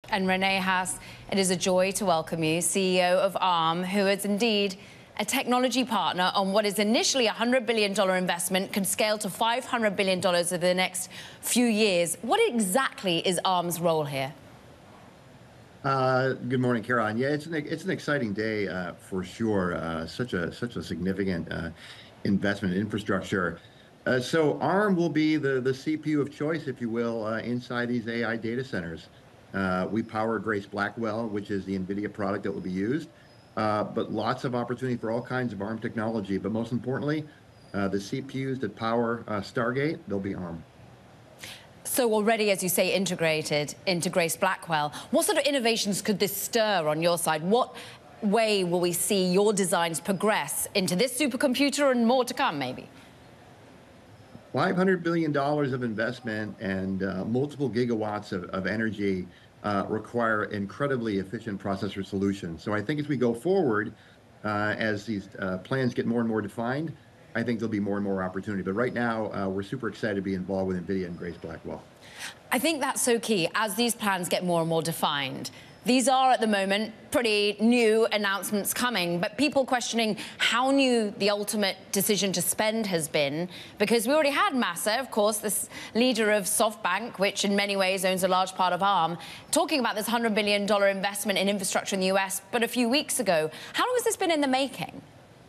And Rene Haas, it is a joy to welcome you, CEO of Arm, who is indeed a technology partner on what is initially a $100 billion investment, can scale to $500 billion over the next few years. What exactly is Arm's role here? Good morning, Caroline. Yeah, it's an exciting day for sure. Such a significant investment in infrastructure. So Arm will be the CPU of choice, if you will, inside these AI data centers. We power Grace Blackwell, which is the Nvidia product that will be used, but lots of opportunity for all kinds of Arm technology. But most importantly, the CPUs that power Stargate, they'll be Arm. So already, as you say, integrated into Grace Blackwell, what sort of innovations could this stir on your side? What way will we see your designs progress into this supercomputer and more to come, maybe? $500 billion of investment and multiple gigawatts of energy require incredibly efficient processor solutions. So I think as we go forward, as these plans get more and more defined, I think there'll be more and more opportunity. But right now, we're super excited to be involved with Nvidia and Grace Blackwell. I think that's so key. As these plans get more and more defined, these are at the moment pretty new announcements coming, but people questioning how new the ultimate decision to spend has been, because we already had Massa, of course, this leader of SoftBank, which in many ways owns a large part of Arm, talking about this $100 billion investment in infrastructure in the US, but a few weeks ago. How long has this been in the making?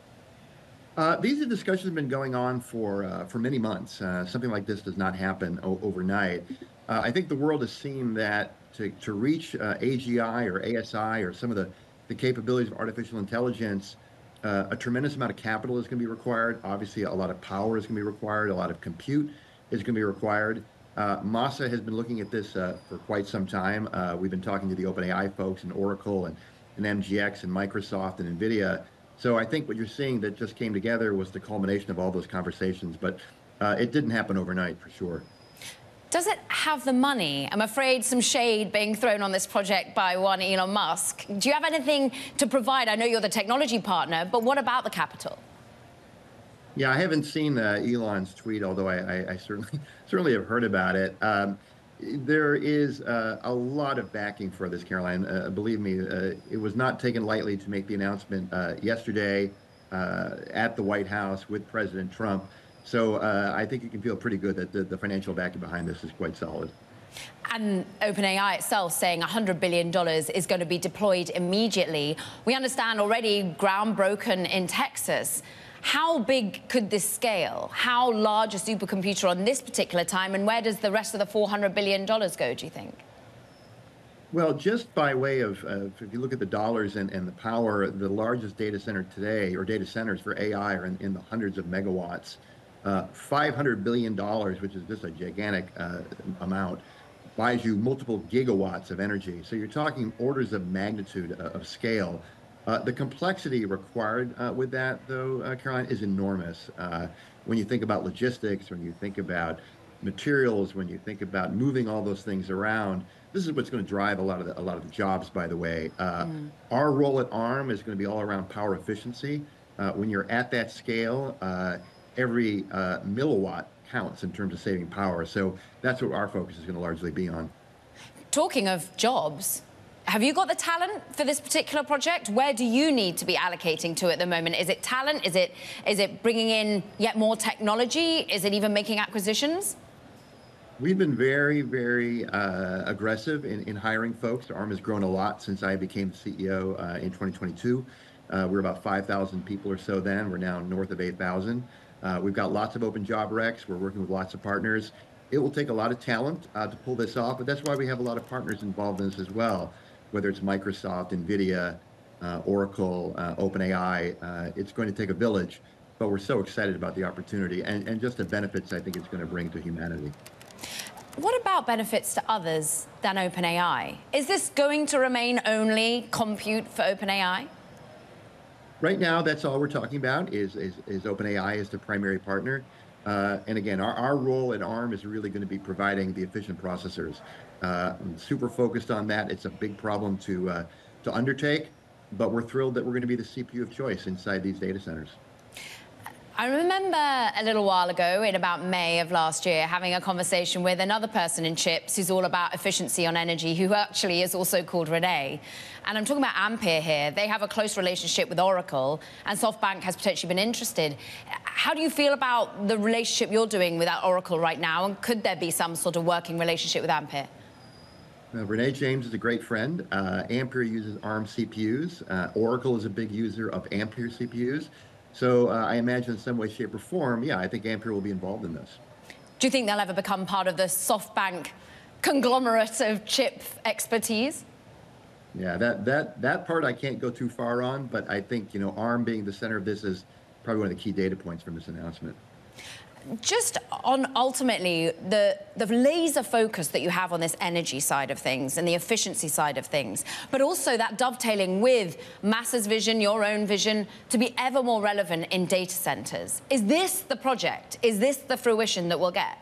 These discussions have been going on for many months. Something like this does not happen overnight. I think the world has seen that to reach AGI or ASI or some of the capabilities of artificial intelligence, a tremendous amount of capital is going to be required. Obviously, a lot of power is going to be required. A lot of compute is going to be required. Massa has been looking at this for quite some time. We've been talking to the OpenAI folks and Oracle and MGX and Microsoft and Nvidia. So I think what you're seeing that just came together was the culmination of all those conversations, but it didn't happen overnight for sure. Does it have the money? I'm afraid some shade being thrown on this project by one Elon Musk. Do you have anything to provide? I know you're the technology partner, but what about the capital? Yeah, I haven't seen Elon's tweet, although I certainly have heard about it. There is a lot of backing for this, Caroline. Believe me, it was not taken lightly to make the announcement yesterday at the White House with President Trump. So I think you can feel pretty good that the financial backing behind this is quite solid. And OpenAI itself saying $100 billion is going to be deployed immediately. We understand already ground broken in Texas. How big could this scale? How large a supercomputer on this particular time, and where does the rest of the $400 billion go, do you think? Well, just by way of, if you look at the dollars and the power, the largest data center today, or data centers for AI, are in the hundreds of megawatts. $500 billion, which is just a gigantic amount, buys you multiple gigawatts of energy. So you're talking orders of magnitude of scale. The complexity required with that, though, Caroline, is enormous. When you think about logistics, when you think about materials, when you think about moving all those things around, this is what's going to drive a lot of the jobs, by the way. Our role at Arm is going to be all around power efficiency. When you're at that scale, every milliwatt counts in terms of saving power. So that's what our focus is going to largely be on. Talking of jobs, have you got the talent for this particular project? Where do you need to be allocating to at the moment? Is it talent? Is it bringing in yet more technology? Is it even making acquisitions? We've been very, very aggressive in hiring folks. Arm has grown a lot since I became CEO in 2022. We were about 5,000 people or so then. We're now north of 8,000. We've got lots of open job recs. We're working with lots of partners. It will take a lot of talent to pull this off, but that's why we have a lot of partners involved in this as well, whether it's Microsoft, Nvidia, Oracle, OpenAI. It's going to take a village, but we're so excited about the opportunity and just the benefits I think it's going to bring to humanity. What about benefits to others than OpenAI? Is this going to remain only compute for OpenAI? Right now, that's all we're talking about is OpenAI as the primary partner. And again, our role at Arm is really going to be providing the efficient processors. I'm super focused on that. It's a big problem to undertake, but we're thrilled that we're going to be the CPU of choice inside these data centers. I remember a little while ago, in about May of last year, having a conversation with another person in chips who's all about efficiency on energy, who actually is also called Rene. And I'm talking about Ampere here. They have a close relationship with Oracle, and SoftBank has potentially been interested. How do you feel about the relationship you're doing with Oracle right now, and could there be some sort of working relationship with Ampere? Rene James is a great friend. Ampere uses ARM CPUs. Oracle is a big user of Ampere CPUs. So I imagine in some way, shape, or form, yeah, I think Ampere will be involved in this. Do you think they'll ever become part of the SoftBank conglomerate of chip expertise? Yeah, that part I can't go too far on, but I think, ARM being the center of this is probably one of the key data points from this announcement. Just on ultimately the laser focus that you have on this energy side of things and the efficiency side of things, but also that dovetailing with Massa's vision, your own vision, to be ever more relevant in data centers. Is this the project? Is this the fruition that we'll get?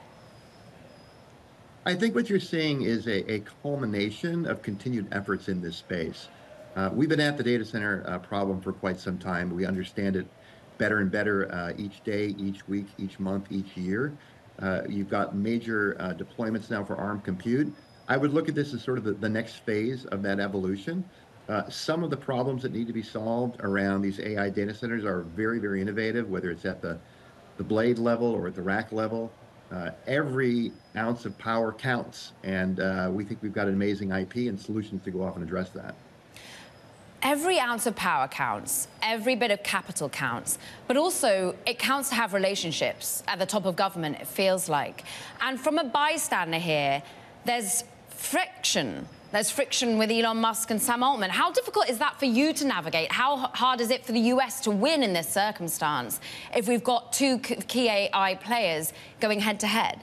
I think what you're seeing is a culmination of continued efforts in this space. We've been at the data center problem for quite some time. We understand it better and better each day, each week, each month, each year. You've got major deployments now for ARM compute. I would look at this as sort of the next phase of that evolution. Some of the problems that need to be solved around these AI data centers are very, very innovative, whether it's at the blade level or at the rack level. Every ounce of power counts, and we think we've got an amazing IP and solutions to go off and address that. Every ounce of power counts, every bit of capital counts, but also it counts to have relationships at the top of government, it feels like. And from a bystander here, there's friction. There's friction with Elon Musk and Sam Altman. How difficult is that for you to navigate? How hard is it for the US to win in this circumstance if we've got two key AI players going head to head?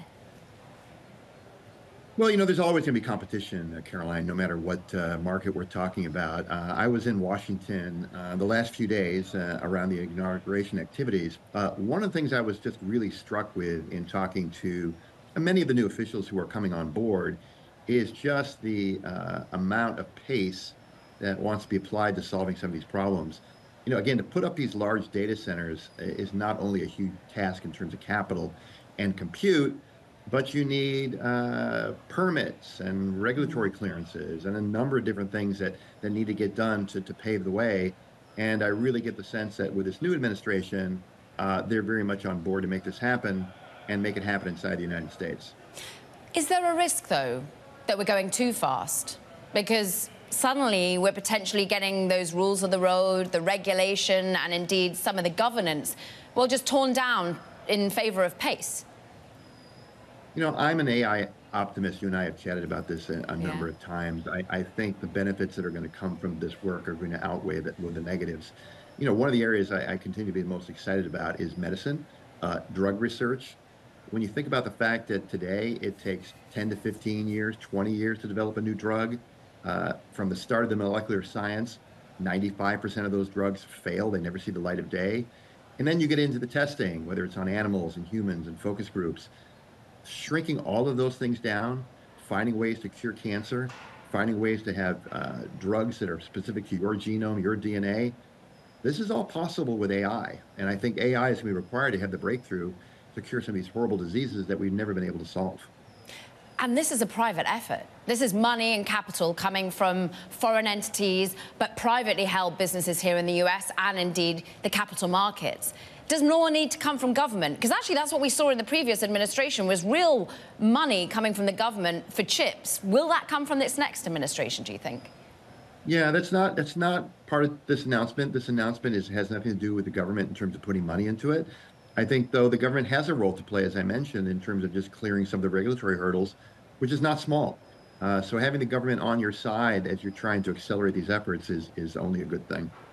Well, there's always going to be competition, Caroline, no matter what market we're talking about. I was in Washington the last few days around the inauguration activities. One of the things I was just really struck with in talking to many of the new officials who are coming on board is just the amount of pace that wants to be applied to solving some of these problems. Again, to put up these large data centers is not only a huge task in terms of capital and compute, but you need permits and regulatory clearances and a number of different things that need to get done to pave the way. And I really get the sense that with this new administration, they're very much on board to make this happen and make it happen inside the United States. Is there a risk, though, that we're going too fast? Because suddenly we're potentially getting those rules of the road, the regulation, and indeed some of the governance, well, just torn down in favor of pace. I'm an AI optimist. You and I have chatted about this a number of times. I think the benefits that are going to come from this work are going to outweigh the negatives. One of the areas I continue to be the most excited about is medicine, drug research. When you think about the fact that today it takes 10 to 15 years, 20 years to develop a new drug, from the start of the molecular science, 95% of those drugs fail. They never see the light of day. And then you get into the testing, whether it's on animals and humans and focus groups. Shrinking all of those things down, finding ways to cure cancer, finding ways to have drugs that are specific to your genome, your DNA. This is all possible with AI. And I think AI is going to be required to have the breakthrough to cure some of these horrible diseases that we've never been able to solve. And this is a private effort. This is money and capital coming from foreign entities, but privately held businesses here in the US and indeed the capital markets. Does more need to come from government? Because actually that's what we saw in the previous administration, was real money coming from the government for chips. Will that come from this next administration, do you think? Yeah, that's not part of this announcement. This announcement has nothing to do with the government in terms of putting money into it. I think, though, the government has a role to play, as I mentioned, in terms of just clearing some of the regulatory hurdles, which is not small. So having the government on your side as you're trying to accelerate these efforts is only a good thing.